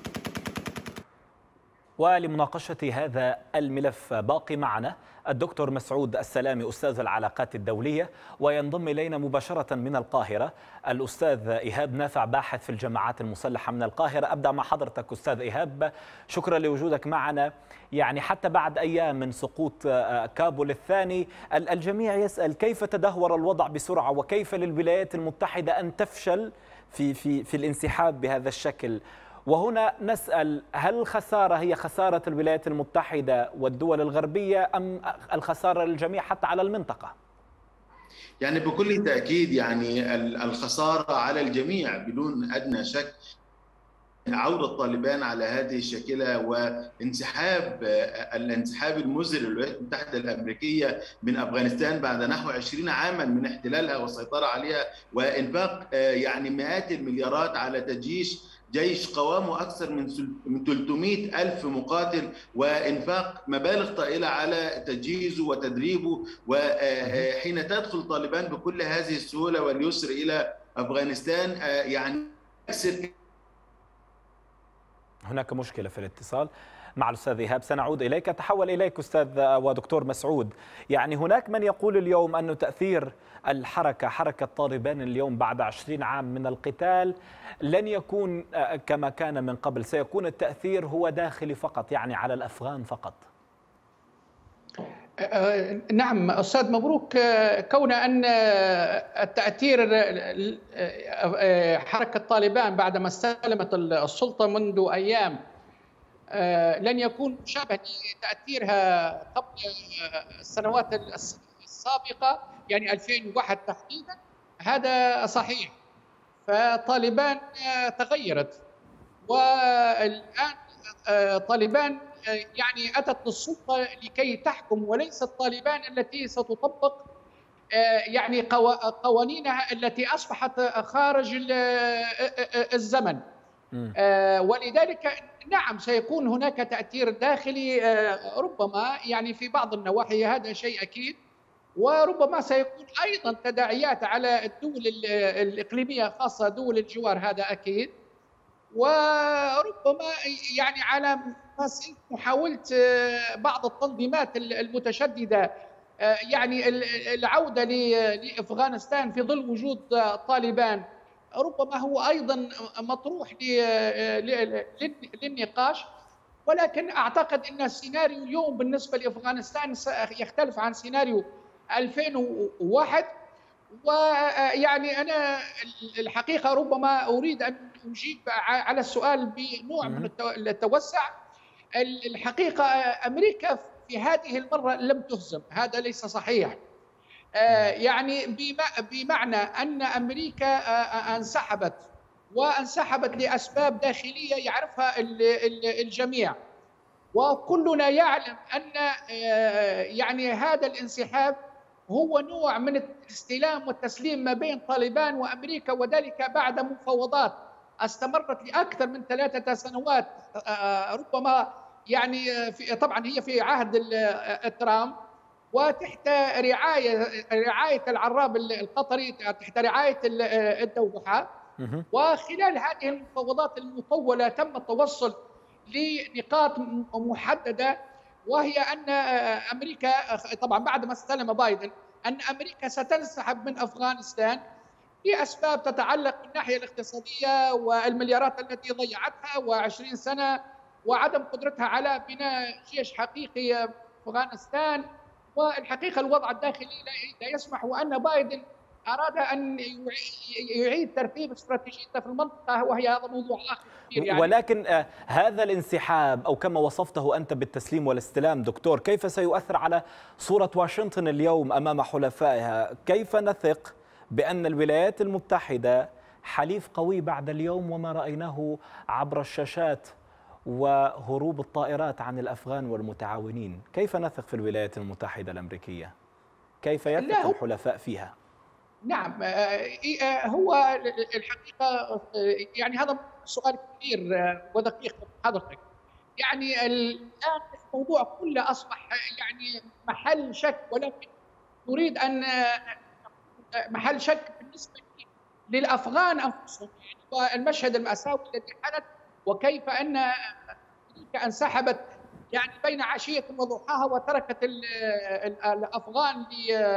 ولمناقشة هذا الملف باقي معنا الدكتور مسعود السلامي أستاذ العلاقات الدولية، وينضم إلينا مباشرة من القاهرة الأستاذ إيهاب نافع باحث في الجماعات المسلحة من القاهرة. أبدأ مع حضرتك أستاذ إيهاب، شكرا لوجودك معنا. يعني حتى بعد أيام من سقوط كابول الثاني الجميع يسأل كيف تدهور الوضع بسرعة وكيف للولايات المتحدة أن تفشل في, في, في الانسحاب بهذا الشكل. وهنا نسأل هل الخسارة هي خسارة الولايات المتحدة والدول الغربية أم الخسارة للجميع حتى على المنطقة؟ يعني بكل تأكيد يعني الخسارة على الجميع بدون أدنى شك. عودة طالبان على هذه الشاكلة وانسحاب الانسحاب المذل للولايات المتحدة الأمريكية من أفغانستان بعد نحو عشرين عاما من احتلالها والسيطرة عليها وإنفاق يعني مئات المليارات على تجيش جيش قوامه أكثر من ثلاثمائة ألف مقاتل وإنفاق مبالغ طائلة على تجهيزه وتدريبه. وحين تدخل طالبان بكل هذه السهولة واليسر إلى أفغانستان يعني هناك مشكلة في الاتصال مع الأستاذ إيهاب، سنعود إليك. تحول إليك أستاذ ودكتور مسعود، يعني هناك من يقول اليوم أن تأثير الحركة حركة طالبان اليوم بعد عشرين عام من القتال لن يكون كما كان من قبل، سيكون التأثير هو داخلي فقط، يعني على الأفغان فقط. نعم أستاذ مبروك، كون أن التأثير حركة طالبان بعدما استلمت السلطة منذ أيام لن يكون مشابه لتأثيرها قبل السنوات السابقة، يعني ألفين وواحد تحديدا، هذا صحيح. فطالبان تغيرت، والآن طالبان يعني أتت للسلطة لكي تحكم، وليست طالبان التي ستطبق يعني قوانينها التي أصبحت خارج الزمن. ولذلك نعم سيكون هناك تأثير داخلي ربما يعني في بعض النواحي، هذا شيء أكيد، وربما سيكون أيضا تداعيات على الدول الإقليمية خاصة دول الجوار، هذا أكيد. وربما يعني على محاولة بعض التنظيمات المتشددة يعني العودة لأفغانستان في ظل وجود طالبان ربما هو أيضا مطروح للنقاش. ولكن أعتقد أن السيناريو اليوم بالنسبة لأفغانستان يختلف عن سيناريو ألفين وواحد، ويعني أنا الحقيقة ربما أريد أن أجيب على السؤال بنوع من التوسع. الحقيقة أمريكا في هذه المرة لم تهزم، هذا ليس صحيح. يعني بمعنى أن أمريكا انسحبت وانسحبت لأسباب داخلية يعرفها الجميع، وكلنا يعلم أن يعني هذا الانسحاب هو نوع من الاستلام والتسليم ما بين طالبان وأمريكا، وذلك بعد مفاوضات استمرت لأكثر من ثلاثة سنوات، ربما يعني في طبعا هي في عهد ترامب وتحت رعاية رعاية العراب القطري، تحت رعاية الدوحة. وخلال هذه المفاوضات المطولة تم التوصل لنقاط محددة، وهي أن أمريكا طبعا بعد ما استلم بايدن أن أمريكا ستنسحب من أفغانستان لأسباب تتعلق بالناحية الاقتصادية والمليارات التي ضيعتها وعشرين سنة وعدم قدرتها على بناء جيش حقيقي في أفغانستان. والحقيقة الوضع الداخلي لا يسمح، وأن بايدن أراد أن يعيد ترتيب استراتيجيته في المنطقة، وهي هذا موضوع آخر كبير يعني. ولكن هذا الانسحاب أو كما وصفته أنت بالتسليم والاستلام دكتور، كيف سيؤثر على صورة واشنطن اليوم أمام حلفائها؟ كيف نثق بأن الولايات المتحدة حليف قوي بعد اليوم وما رأيناه عبر الشاشات وهروب الطائرات عن الأفغان والمتعاونين؟ كيف نثق في الولايات المتحدة الأمريكية؟ كيف يثق الحلفاء فيها؟ نعم، هو الحقيقة يعني هذا سؤال كبير ودقيق حضرتك. يعني الآن الموضوع كله أصبح يعني محل شك، ولكن نريد أن محل شك بالنسبة للأفغان أنفسهم، يعني والمشهد المأساوي الذي حدث، وكيف أن أمريكا انسحبت يعني بين عشية وضحاها وتركت الأفغان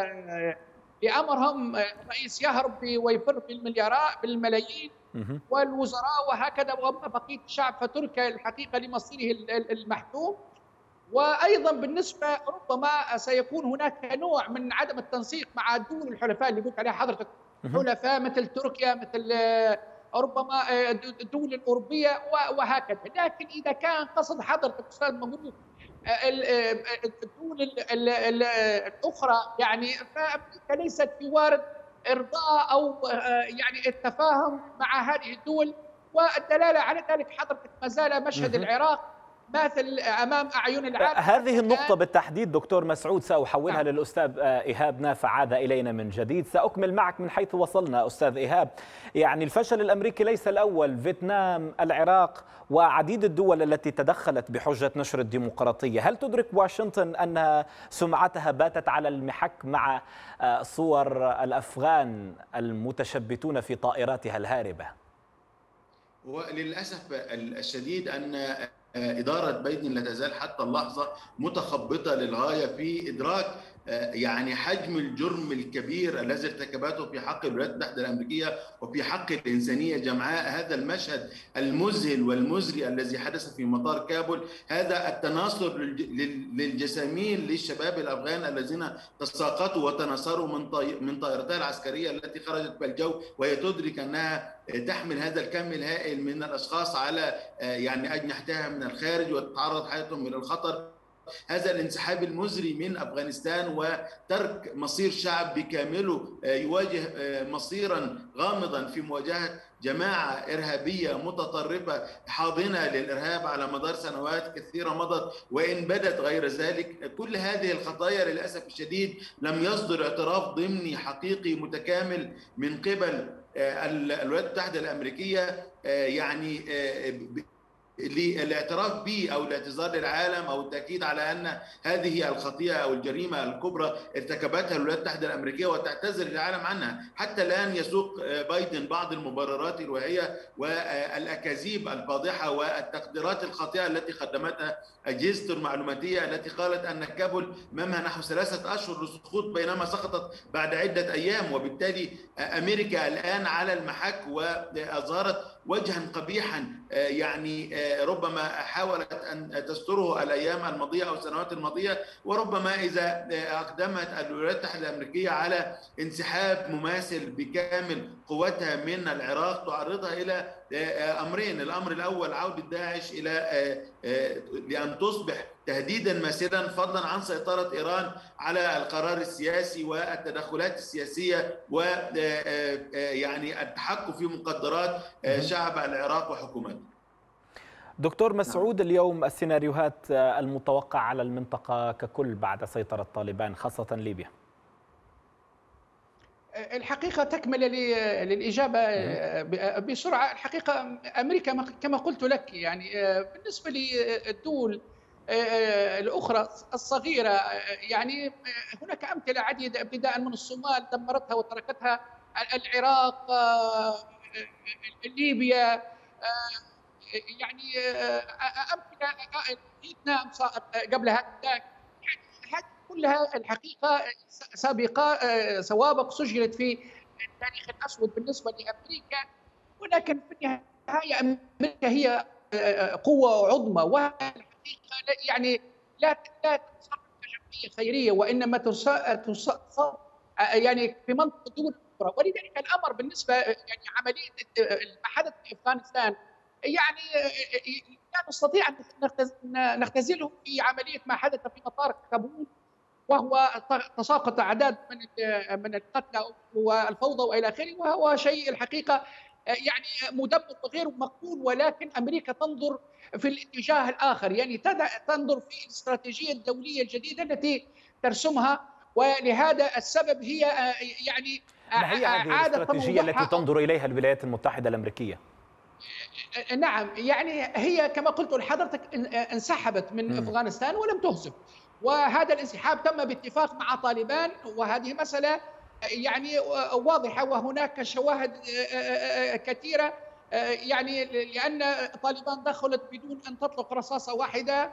لأمرهم الرئيس يهرب ويفر بالمليارات بالملايين والوزراء وهكذا، وأما بقية الشعب فترك الحقيقة لمصيره المحتوم. وأيضا بالنسبة ربما سيكون هناك نوع من عدم التنسيق مع الدول الحلفاء اللي قلت عليها حضرتك، حلفاء مثل تركيا، مثل ربما الدول الأوروبية وهكذا. لكن إذا كان قصد حضرتك أستاذ مبروك الدول الأخرى يعني فأمريكا ليست بوارد إرضاء أو يعني التفاهم مع هذه الدول، والدلالة على ذلك حضرتك ما زال مشهد العراق ماثل أمام أعين العالم. هذه النقطة بالتحديد دكتور مسعود سأحولها نعم. للأستاذ إيهاب نافع عاد إلينا من جديد. سأكمل معك من حيث وصلنا أستاذ إيهاب. يعني الفشل الأمريكي ليس الأول، فيتنام، العراق وعديد الدول التي تدخلت بحجة نشر الديمقراطية. هل تدرك واشنطن أن سمعتها باتت على المحك مع صور الأفغان المتشبتون في طائراتها الهاربة؟ وللأسف الشديد أن إدارة بايدن لا تزال حتى اللحظة متخبطة للغاية في إدراك يعني حجم الجرم الكبير الذي ارتكبته في حق الولايات المتحدة الأمريكية وفي حق الإنسانية جمعاء. هذا المشهد المذهل والمزري الذي حدث في مطار كابول، هذا التناصر للجسامين للشباب الأفغان الذين تساقطوا وتناصروا من من طائرتها العسكرية التي خرجت بالجو، وهي تدرك أنها تحمل هذا الكم الهائل من الأشخاص على يعني أجنحتها من الخارج وتتعرض حياتهم إلى الخطر. هذا الانسحاب المزري من أفغانستان وترك مصير شعب بكامله يواجه مصيرا غامضا في مواجهة جماعة إرهابية متطرفة حاضنة للإرهاب على مدار سنوات كثيرة مضت، وإن بدت غير ذلك. كل هذه الخطايا للأسف الشديد لم يصدر اعتراف ضمني حقيقي متكامل من قبل الولايات المتحدة الأمريكية يعني للاعتراف به أو الاعتذار للعالم أو التأكيد على أن هذه الخطيئة أو الجريمة الكبرى ارتكبتها الولايات المتحدة الأمريكية وتعتذر للعالم عنها. حتى الآن يسوق بايدن بعض المبررات الوهية والأكاذيب الفاضحة والتقديرات الخاطئة التي قدمتها أجهزة المعلوماتية التي قالت أن كابول أمامها نحو ثلاثة أشهر للسقوط بينما سقطت بعد عدة أيام. وبالتالي أمريكا الآن على المحك وأظهرت وجها قبيحا يعني ربما حاولت أن تستره الأيام الماضية أو السنوات الماضية، وربما إذا أقدمت الولايات المتحدة الأمريكية على انسحاب مماثل بكامل قوتها من العراق تعرضها إلى أمرين. الأمر الأول عودة داعش إلى لأن تصبح تهديدا ماثلا، فضلا عن سيطرة إيران على القرار السياسي والتدخلات السياسية ويعني التحكم في مقدرات شعب العراق وحكومته. دكتور مسعود، اليوم السيناريوهات المتوقعة على المنطقة ككل بعد سيطرة طالبان خاصة ليبيا؟ الحقيقة تكمل للإجابة بسرعة. الحقيقة أمريكا كما قلت لك يعني بالنسبة للدول الأخرى الصغيرة يعني هناك أمثلة عديدة ابتداء من الصومال دمرتها وتركتها، العراق، ليبيا، يعني أمثلة فيتنام قبل هذا، يعني هذه كلها الحقيقة سابقة سوابق سجلت في التاريخ الأسود بالنسبة لأمريكا، ولكن في النهاية أمريكا هي قوة عظمى، والحقيقة يعني لا لا تصنع جمعية خيرية، وإنما تصنع يعني في منطقة الدول الأخرى. ولذلك الأمر بالنسبة يعني عملية ما حدث في أفغانستان يعني لا نستطيع أن نختزله في عملية ما حدث في مطار كابول، وهو تساقط أعداد من من القتلى والفوضى وإلى آخره، وهو شيء الحقيقة يعني مدمر وغير مقبول. ولكن أمريكا تنظر في الاتجاه الآخر، يعني تنظر في الاستراتيجية الدولية الجديدة التي ترسمها، ولهذا السبب هي يعني ما هي هذه الاستراتيجية التي تنظر إليها الولايات المتحدة الأمريكية؟ نعم، يعني هي كما قلت لحضرتك انسحبت من م. أفغانستان ولم تهزم، وهذا الانسحاب تم باتفاق مع طالبان، وهذه مسألة يعني واضحة، وهناك شواهد كثيرة يعني لأن طالبان دخلت بدون أن تطلق رصاصة واحدة،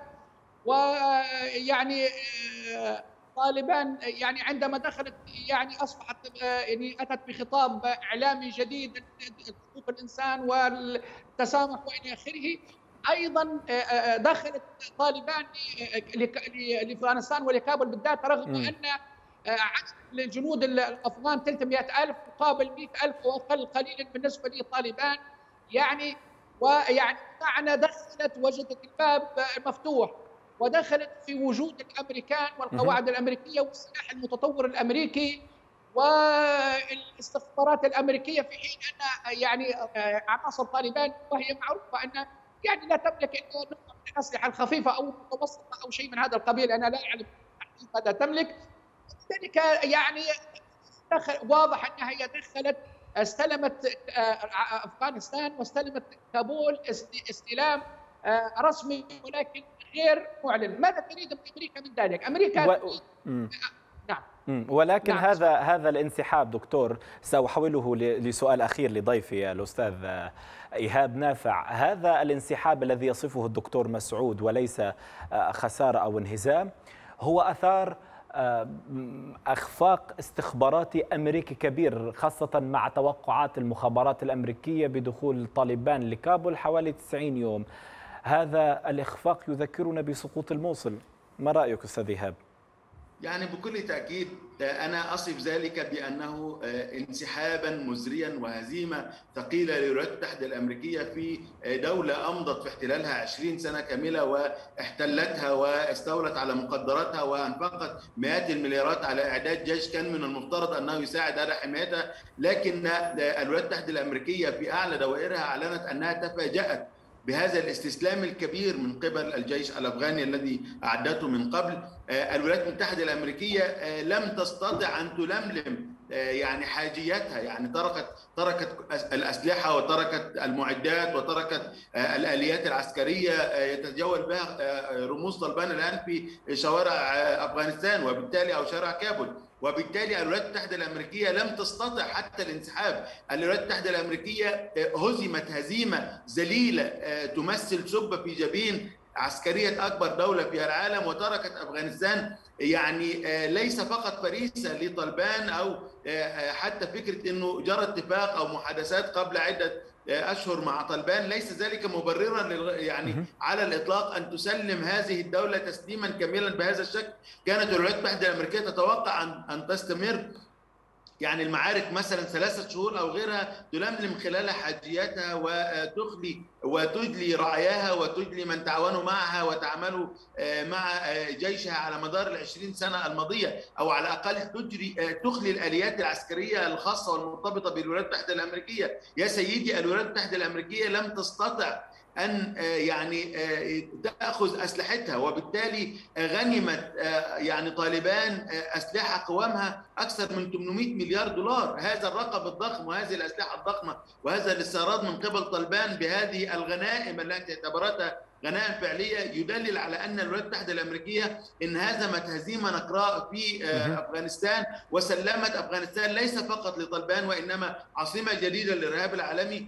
ويعني طالبان يعني عندما دخلت يعني أصبحت يعني أتت بخطاب إعلامي جديد حقوق الإنسان والتسامح وإلى آخره. أيضا دخلت طالبان لأفغانستان ولكابل بالذات، رغم أن عدد الجنود الأفغان ثلاثمئة ألف مقابل مئة ألف وأقل قليلا بالنسبة لطالبان يعني. ويعني معنا دخلت وجدت الباب مفتوح، ودخلت في وجود الأمريكان والقواعد الأمريكية والسلاح المتطور الأمريكي والاستخبارات الأمريكية، في حين أن يعني عناصر طالبان وهي معروفة أن يعني لا تملك إلا نوع من الأسلحة الخفيفة أو المتوسطة أو شيء من هذا القبيل، أنا لا أعلم ماذا تملك. ذلك يعني واضح أنها هي دخلت استلمت أفغانستان واستلمت كابول استلام رسمي ولكن غير معلن. ماذا تريد من أمريكا من ذلك؟ أمريكا و... نعم. ولكن نعم. هذا هذا الانسحاب دكتور، سأحوله لسؤال أخير لضيفي الأستاذ إيهاب نافع. هذا الانسحاب الذي يصفه الدكتور مسعود وليس خسارة أو انهزام هو أثار أخفاق استخباراتي أمريكي كبير، خاصة مع توقعات المخابرات الأمريكية بدخول طالبان لكابول حوالي تسعين يوم. هذا الإخفاق يذكرنا بسقوط الموصل، ما رأيك أستاذ إيهاب؟ يعني بكل تأكيد أنا أصف ذلك بأنه انسحابا مزريا وهزيمة ثقيلة للولايات المتحدة الأمريكية في دولة أمضت في احتلالها عشرين سنة كاملة واحتلتها واستولت على مقدراتها وأنفقت مئات المليارات على إعداد جيش كان من المفترض أنه يساعد على حمايتها، لكن الولايات المتحدة الأمريكية في أعلى دوائرها أعلنت أنها تفاجأت بهذا الاستسلام الكبير من قبل الجيش الأفغاني الذي أعدته من قبل. الولايات المتحدة الأمريكية لم تستطع أن تلملم يعني حاجياتها، يعني تركت تركت الأسلحة وتركت المعدات وتركت الآليات العسكرية يتجول بها رموز طالبان الآن في شوارع أفغانستان وبالتالي أو شارع كابول، وبالتالي الولايات المتحدة الأمريكية لم تستطع حتى الانسحاب. الولايات المتحدة الأمريكية هزمت هزيمة ذليلة تمثل سب في جبين عسكرية أكبر دولة في العالم، وتركت أفغانستان يعني ليس فقط فريسة لطالبان أو حتى فكرة أنه جرى اتفاق أو محادثات قبل عدة أشهر مع طالبان، ليس ذلك مبررا يعني على الإطلاق أن تسلم هذه الدولة تسليما كاملا بهذا الشكل. كانت الولايات المتحدة الأمريكية تتوقع أن أن تستمر يعني المعارك مثلا ثلاثة شهور أو غيرها، تلملم خلال حاجياتها وتخلي وتجلي رعاياها وتجلي من تعاونوا معها وتعاملوا مع جيشها على مدار العشرين سنة الماضية، أو على الأقل تجري تخلي الآليات العسكرية الخاصة والمرتبطة بالولايات المتحدة الأمريكية. يا سيدي، الولايات المتحدة الأمريكية لم تستطع أن يعني تأخذ أسلحتها، وبالتالي غنمت يعني طالبان أسلحة قوامها أكثر من ثمانمائة مليار دولار. هذا الرقم الضخم وهذه الأسلحة الضخمة وهذا الاستيراد من قبل طالبان بهذه الغنائم التي اعتبرتها غنائم فعلية يدلل على أن الولايات المتحدة الأمريكية انهزمت هزيمة نقراء في أفغانستان، وسلمت أفغانستان ليس فقط لطالبان وإنما عاصمة جديدة للإرهاب العالمي.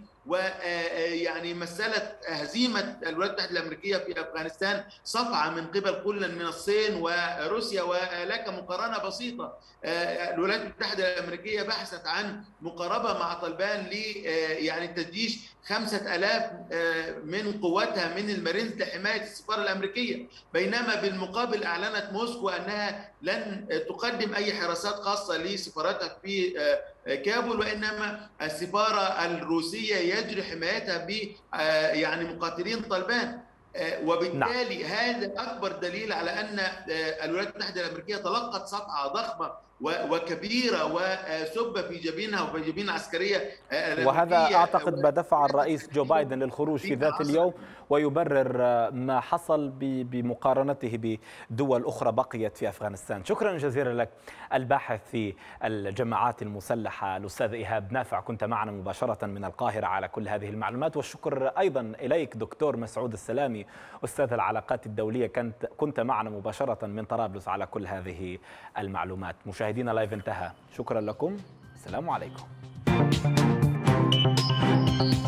ويعني مثلت هزيمة الولايات المتحدة الأمريكية في أفغانستان صفعة من قبل كل من الصين وروسيا. ولك مقارنة بسيطة، الولايات المتحدة الأمريكية بحثت عن مقاربة مع طالبان ل يعني تجيش خمسة آلاف من قواتها من المارينز لحماية السفارة الأمريكية، بينما بالمقابل أعلنت موسكو أنها لن تقدم أي حراسات خاصة لسفارتها في كابول، وإنما السفارة الروسية يجري حمايتها ب يعني مقاتلين طالبان. وبالتالي نعم. هذا أكبر دليل على أن الولايات المتحدة الأمريكية تلقت صفعة ضخمة وكبيرة وسب في جبينها وفي جبين عسكرية. وهذا أعتقد ما دفع الرئيس جو بايدن للخروج في ذات اليوم ويبرر ما حصل بمقارنته بدول أخرى بقيت في أفغانستان. شكرا جزيلا لك الباحث في الجماعات المسلحة الأستاذ إيهاب نافع، كنت معنا مباشرة من القاهرة على كل هذه المعلومات. والشكر أيضا إليك دكتور مسعود السلامي أستاذ العلاقات الدولية، كنت كنت معنا مباشرة من طرابلس على كل هذه المعلومات. مشاهدينا لايف انتهى، شكرا لكم، السلام عليكم.